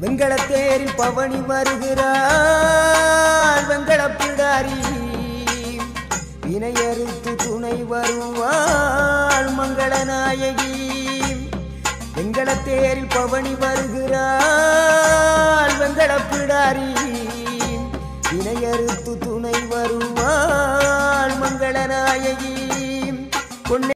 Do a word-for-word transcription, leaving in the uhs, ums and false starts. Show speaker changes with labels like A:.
A: வெங்கல தேரில் பவனி வருகிறாள் வெங்கல பிடாரி வினையறுத்து துணை வருவாள் மங்கள நாயகி வெங்கல தேரில் பவனி வருகிறாள் வெங்கல பிடாரி வினையறுத்து துணை வருவாள் மங்கள நாயகி